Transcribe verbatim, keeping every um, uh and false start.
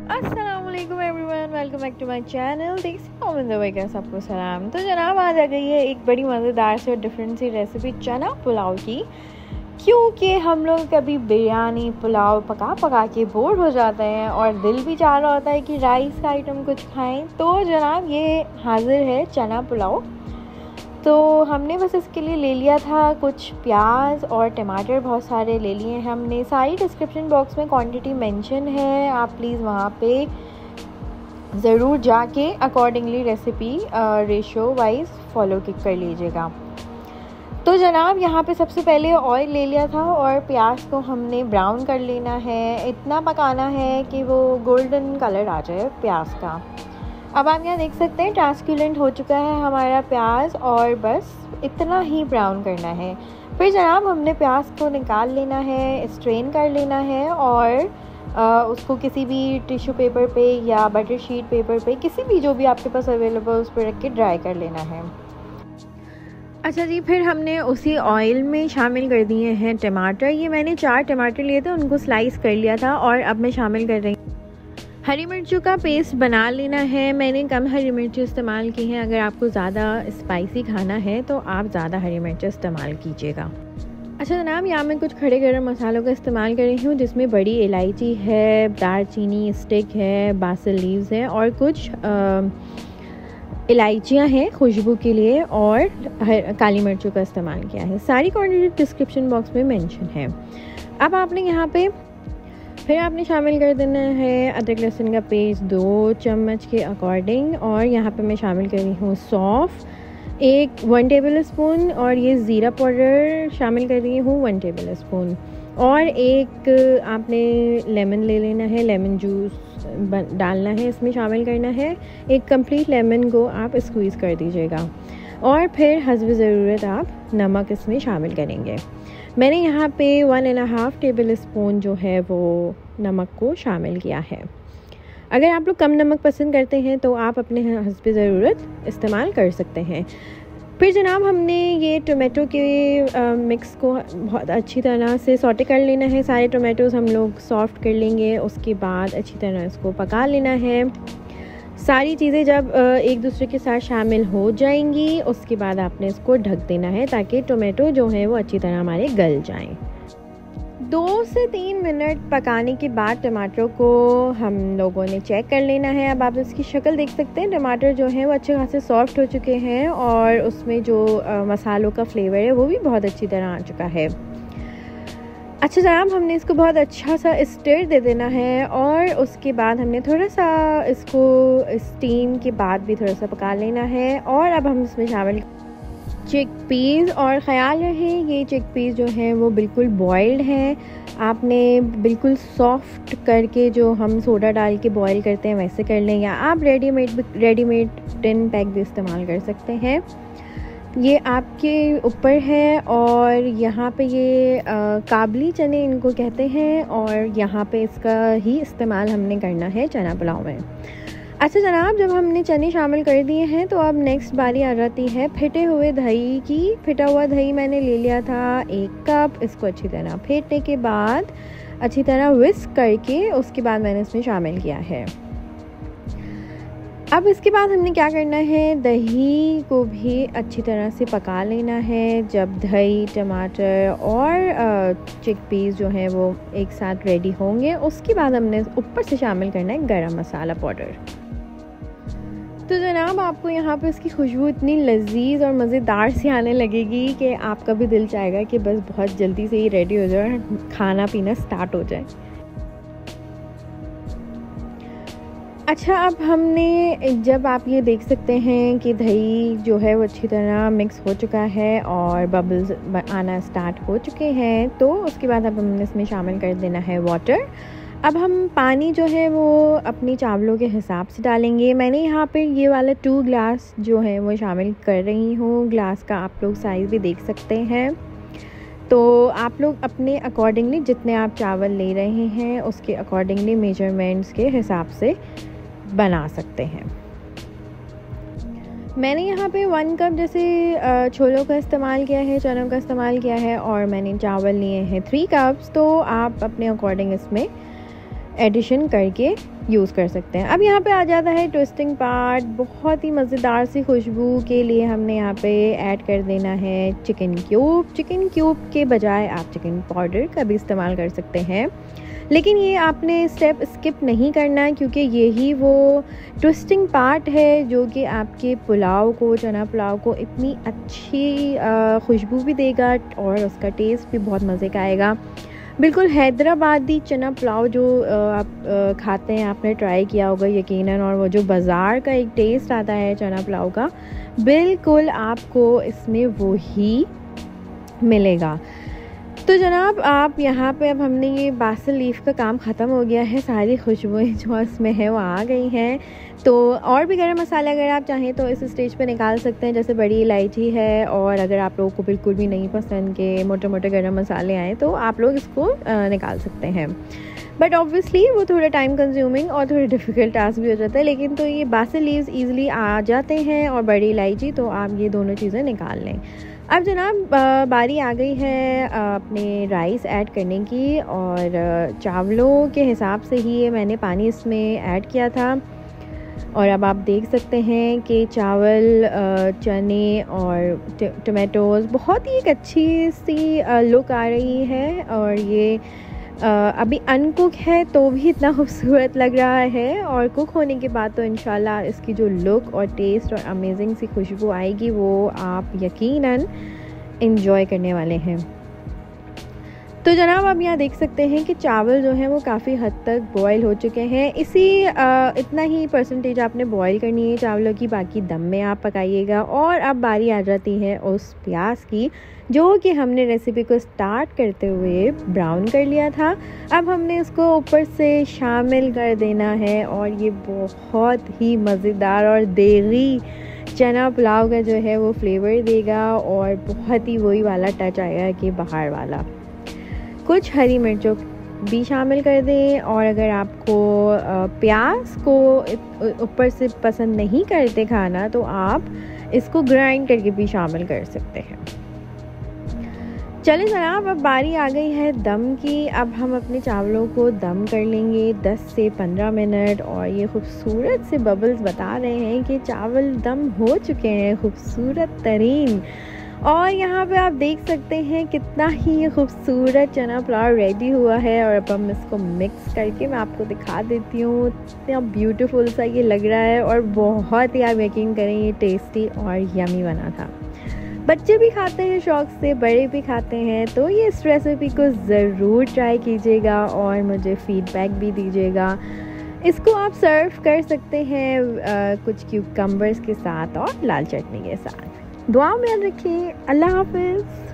अस्सलामुअलैकुम everyone, welcome back to my channel. देखिए सबको सलाम। तो जनाब आज आ गई है एक बड़ी मज़ेदार सी और डिफरेंट सी रेसिपी चना पुलाव की, क्योंकि हम लोग कभी बिरयानी पुलाव पका पका के बोर हो जाते हैं और दिल भी चाह रहा होता है कि राइस का आइटम कुछ खाएं। तो जनाब ये हाजिर है चना पुलाव। तो हमने बस इसके लिए ले लिया था कुछ प्याज और टमाटर, बहुत सारे ले लिए हैं हमने। सारी डिस्क्रिप्शन बॉक्स में क्वांटिटी मेंशन है, आप प्लीज़ वहाँ पे ज़रूर जाके accordingly recipe ratio wise follow कर लीजिएगा। तो जनाब यहाँ पे सबसे पहले ऑयल ले लिया था और प्याज को हमने ब्राउन कर लेना है। इतना पकाना है कि वो गोल्डन कलर आ जाए प्याज का। अब आप यहाँ देख सकते हैं ट्रांसपेरेंट हो चुका है हमारा प्याज, और बस इतना ही ब्राउन करना है। फिर जनाब हमने प्याज को निकाल लेना है, स्ट्रेन कर लेना है और आ, उसको किसी भी टिश्यू पेपर पे या बटर शीट पेपर पे, किसी भी जो भी आपके पास अवेलेबल उस पर रख के ड्राई कर लेना है। अच्छा जी, फिर हमने उसी ऑयल में शामिल कर दिए हैं टमाटर। ये मैंने चार टमाटर लिए थे, उनको स्लाइस कर लिया था और अब मैं शामिल कर रही हूँ हरी मिर्चों का पेस्ट बना लेना है। मैंने कम हरी मिर्च इस्तेमाल की हैं। अगर आपको ज़्यादा स्पाइसी खाना है तो आप ज़्यादा हरी मिर्च इस्तेमाल कीजिएगा। अच्छा जनाब, यहाँ मैं कुछ खड़े गरम मसालों का इस्तेमाल कर रही हूँ, जिसमें बड़ी इलायची है, दालचीनी स्टिक है, बासल लीव्स है और कुछ इलायचियाँ हैं खुशबू के लिए, और काली मिर्चों का इस्तेमाल किया है। सारी क्वांटिटी डिस्क्रिप्शन बॉक्स में मेंशन है। अब आपने यहाँ पे फिर आपने शामिल कर देना है अदरक लहसुन का पेस्ट दो चम्मच के अकॉर्डिंग, और यहाँ पे मैं शामिल कर रही हूँ सौंफ एक वन टेबल स्पून, और ये ज़ीरा पाउडर शामिल कर रही हूँ वन टेबल स्पून, और एक आपने लेमन ले लेना है, लेमन जूस डालना है इसमें, शामिल करना है। एक कंप्लीट लेमन को आप स्क्वीज़ कर दीजिएगा, और फिर हस्ब ज़रूरत आप नमक इसमें शामिल करेंगे। मैंने यहाँ पे one and half tablespoon जो है वो नमक को शामिल किया है। अगर आप लोग कम नमक पसंद करते हैं तो आप अपने हस्ब ज़रूरत इस्तेमाल कर सकते हैं। फिर जनाब हमने ये टोमेटो के आ, मिक्स को बहुत अच्छी तरह से सॉटे कर लेना है। सारे टोमेटोज़ हम लोग सॉफ्ट कर लेंगे, उसके बाद अच्छी तरह इसको पका लेना है। सारी चीज़ें जब एक दूसरे के साथ शामिल हो जाएंगी उसके बाद आपने इसको ढक देना है ताकि टोमेटो जो है वो अच्छी तरह हमारे गल जाएं। दो से तीन मिनट पकाने के बाद टमाटर को हम लोगों ने चेक कर लेना है। अब आप इसकी शक्ल देख सकते हैं, टमाटर जो है वो अच्छे खासे सॉफ्ट हो चुके हैं और उसमें जो आ, मसालों का फ्लेवर है वो भी बहुत अच्छी तरह आ चुका है। अच्छा जनाब, हमने इसको बहुत अच्छा सा स्टर दे देना है और उसके बाद हमने थोड़ा सा इसको स्टीम के बाद भी थोड़ा सा पका लेना है। और अब हम इसमें शामिल चिक पीस, और ख़याल रहे ये चिक पीस जो है वो बिल्कुल बॉइल्ड है। आपने बिल्कुल सॉफ्ट करके, जो हम सोडा डाल के बॉईल करते हैं वैसे कर लें, या आप रेडीमेड रेडीमेड टिन पैक भी इस्तेमाल कर सकते हैं। ये आपके ऊपर है। और यहाँ पे ये आ, काबली चने इनको कहते हैं, और यहाँ पे इसका ही इस्तेमाल हमने करना है चना पुलाव में। अच्छा जनाब, जब हमने चने शामिल कर दिए हैं तो अब नेक्स्ट बारी आ जाती है फेंटे हुए दही की। फेंटा हुआ दही मैंने ले लिया था एक कप। इसको अच्छी तरह फेंटने के बाद अच्छी तरह विस्क करके उसके बाद मैंने इसमें शामिल किया है। अब इसके बाद हमने क्या करना है, दही को भी अच्छी तरह से पका लेना है। जब दही, टमाटर और चिक पीस जो है वो एक साथ रेडी होंगे उसके बाद हमने ऊपर से शामिल करना है गरम मसाला पाउडर। तो जनाब आपको यहाँ पे इसकी खुशबू इतनी लजीज और मज़ेदार सी आने लगेगी कि आपका भी दिल चाहेगा कि बस बहुत जल्दी से ही रेडी हो जाए, खाना पीना स्टार्ट हो जाए। अच्छा, अब हमने, जब आप ये देख सकते हैं कि दही जो है वो अच्छी तरह मिक्स हो चुका है और बबल्स आना स्टार्ट हो चुके हैं, तो उसके बाद अब हमने इसमें शामिल कर देना है वाटर। अब हम पानी जो है वो अपनी चावलों के हिसाब से डालेंगे। मैंने यहाँ पे ये वाला टू ग्लास जो है वो शामिल कर रही हूँ। ग्लास का आप लोग साइज़ भी देख सकते हैं। तो आप लोग अपने अकॉर्डिंगली जितने आप चावल ले रहे हैं उसके अकॉर्डिंगली मेजरमेंट्स के हिसाब से बना सकते हैं। मैंने यहाँ पे वन कप जैसे छोलों का इस्तेमाल किया है, चनों का इस्तेमाल किया है, और मैंने चावल लिए हैं थ्री कप्स। तो आप अपने अकॉर्डिंग इसमें एडिशन करके यूज़ कर सकते हैं। अब यहाँ पे आ जाता है ट्विस्टिंग पार्ट। बहुत ही मज़ेदार सी खुशबू के लिए हमने यहाँ पे ऐड कर देना है चिकन क्यूब। चिकन क्यूब के बजाय आप चिकन पाउडर का भी इस्तेमाल कर सकते हैं, लेकिन ये आपने स्टेप स्किप नहीं करना है, क्योंकि यही वो ट्विस्टिंग पार्ट है जो कि आपके पुलाव को, चना पुलाव को इतनी अच्छी खुशबू भी देगा और उसका टेस्ट भी बहुत मज़े का आएगा। बिल्कुल हैदराबादी चना पुलाव जो आप खाते हैं, आपने ट्राई किया होगा यकीनन, और वो जो बाज़ार का एक टेस्ट आता है चना पुलाव का, बिल्कुल आपको इसमें वो ही मिलेगा। तो जनाब आप यहाँ पे, अब हमने ये बासल लीफ का काम ख़त्म हो गया है, सारी खुशबुएं जो इसमें है वो आ गई हैं। तो और भी गरम मसाला अगर आप चाहें तो इस स्टेज पे निकाल सकते हैं, जैसे बड़ी इलायची है, और अगर आप लोगों को बिल्कुल भी नहीं पसंद के मोटे मोटे गरम मसाले आए तो आप लोग इसको निकाल सकते हैं। बट ऑब्वियसली वो थोड़ा टाइम कंज्यूमिंग और थोड़ा डिफ़िकल्ट टास्क भी हो जाता है, लेकिन तो ये बासल लीव्स ईज़िली आ जाते हैं, और बड़ी इलायची, तो आप ये दोनों चीज़ें निकाल लें। अब जनाब बारी आ गई है अपने राइस ऐड करने की, और चावलों के हिसाब से ही मैंने पानी इसमें ऐड किया था। और अब आप देख सकते हैं कि चावल, चने और टमाटोज़ बहुत ही एक अच्छी सी लुक आ रही है, और ये अभी अनकुक है तो भी इतना खूबसूरत लग रहा है, और कुक होने के बाद तो इंशाल्लाह इसकी जो लुक और टेस्ट और अमेजिंग सी खुशबू आएगी वो आप यकीनन एंजॉय करने वाले हैं। तो जनाब आप यहाँ देख सकते हैं कि चावल जो हैं वो काफ़ी हद तक बॉयल हो चुके हैं। इसी आ, इतना ही परसेंटेज आपने बॉयल करनी है चावलों की, बाकी दम में आप पकाइएगा। और अब बारी आ जाती है उस प्याज की जो कि हमने रेसिपी को स्टार्ट करते हुए ब्राउन कर लिया था। अब हमने इसको ऊपर से शामिल कर देना है, और ये बहुत ही मज़ेदार और देगी चना पुलाव का जो है वो फ्लेवर देगा, और बहुत ही वही वाला टच आएगा कि बाहर वाला। कुछ हरी मिर्चों भी शामिल कर दें, और अगर आपको प्याज को ऊपर से पसंद नहीं करते खाना तो आप इसको ग्राइंड करके भी शामिल कर सकते हैं। चलिए जनाब अब बारी आ गई है दम की। अब हम अपने चावलों को दम कर लेंगे दस से पंद्रह मिनट, और ये खूबसूरत से बबल्स बता रहे हैं कि चावल दम हो चुके हैं खूबसूरत तरीन। और यहाँ पे आप देख सकते हैं कितना ही खूबसूरत चना पुलाव रेडी हुआ है, और अब हम इसको मिक्स करके मैं आपको दिखा देती हूँ। इतना ब्यूटीफुल सा ये लग रहा है, और बहुत ही आप यकीन करें ये टेस्टी और यमी बना था। बच्चे भी खाते हैं शौक़ से, बड़े भी खाते हैं, तो ये इस रेसिपी को ज़रूर ट्राई कीजिएगा और मुझे फ़ीडबैक भी दीजिएगा। इसको आप सर्व कर सकते हैं आ, कुछ क्यूकम्बर्स के साथ और लाल चटनी के साथ। दुआ में याद रखिए। अल्लाह हाफ़िज़।